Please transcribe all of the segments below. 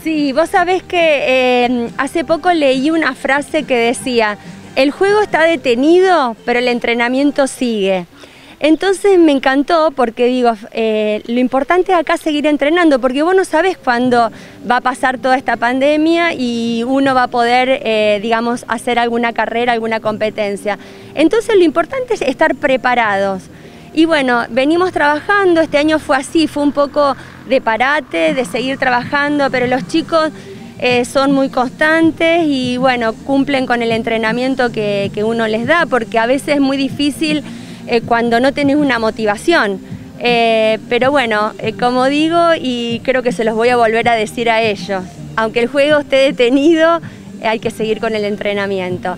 Sí, vos sabés que hace poco leí una frase que decía, el juego está detenido, pero el entrenamiento sigue. Entonces me encantó porque digo, lo importante es acá seguir entrenando, porque vos no sabés cuándo va a pasar toda esta pandemia y uno va a poder, digamos, hacer alguna carrera, alguna competencia. Entonces lo importante es estar preparados. Y bueno, venimos trabajando, este año fue así, fue un poco de parate, de seguir trabajando, pero los chicos son muy constantes y bueno, cumplen con el entrenamiento que uno les da, porque a veces es muy difícil cuando no tenés una motivación. Pero bueno, como digo, y creo que se los voy a volver a decir a ellos, aunque el juego esté detenido, hay que seguir con el entrenamiento.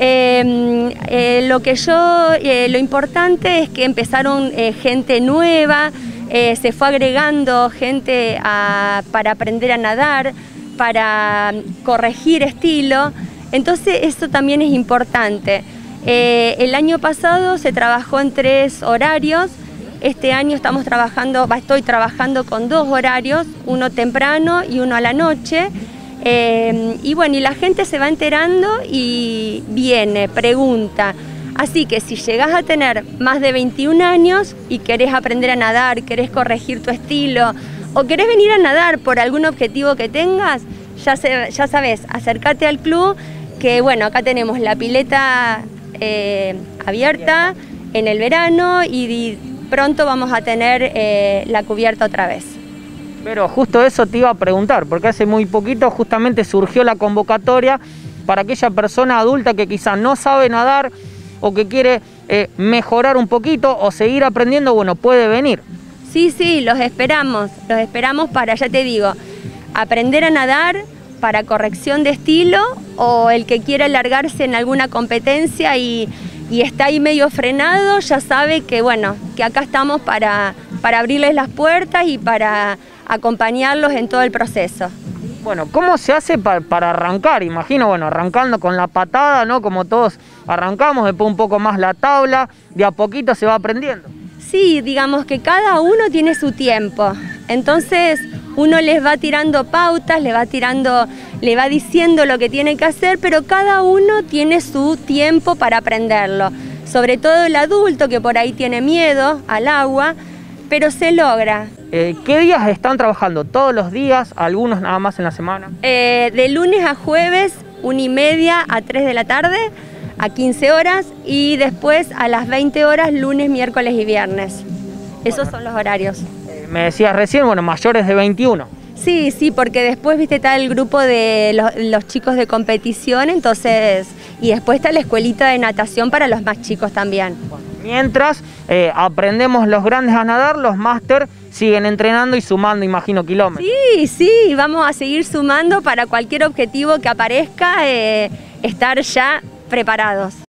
Lo importante es que empezaron gente nueva, se fue agregando gente para aprender a nadar, para corregir estilo, entonces eso también es importante. El año pasado se trabajó en 3 horarios, este año estoy trabajando con 2 horarios, uno temprano y uno a la noche. Y bueno, y la gente se va enterando y viene, pregunta. Así que si llegás a tener más de 21 años y querés aprender a nadar, querés corregir tu estilo o querés venir a nadar por algún objetivo que tengas, ya sabés, acércate al club, que bueno, acá tenemos la pileta abierta en el verano y pronto vamos a tener la cubierta otra vez. Pero justo eso te iba a preguntar, porque hace muy poquito justamente surgió la convocatoria para aquella persona adulta que quizás no sabe nadar o que quiere mejorar un poquito o seguir aprendiendo, bueno, puede venir. Sí, los esperamos para, ya te digo, aprender a nadar, para corrección de estilo o el que quiera largarse en alguna competencia y está ahí medio frenado, ya sabe que bueno, que acá estamos para abrirles las puertas y para acompañarlos en todo el proceso. Bueno, ¿cómo se hace para arrancar? Imagino, bueno, arrancando con la patada, ¿no? Como todos arrancamos, después un poco más la tabla, de a poquito se va aprendiendo. Sí, digamos que cada uno tiene su tiempo, entonces uno les va tirando pautas, le va diciendo lo que tiene que hacer, pero cada uno tiene su tiempo para aprenderlo. Sobre todo el adulto que por ahí tiene miedo al agua, pero se logra. ¿Qué días están trabajando? ¿Todos los días? ¿Algunos nada más en la semana? De lunes a jueves, 1:30 a 3 de la tarde, a 15 horas, y después a las 20 horas, lunes, miércoles y viernes. Esos son los horarios. Me decías recién, bueno, mayores de 21. Sí, porque después, viste, está el grupo de los chicos de competición, entonces, y después está la escuelita de natación para los más chicos también. Bueno, mientras aprendemos los grandes a nadar, los máster siguen entrenando y sumando, imagino, kilómetros. Sí, vamos a seguir sumando para cualquier objetivo que aparezca, estar ya preparados.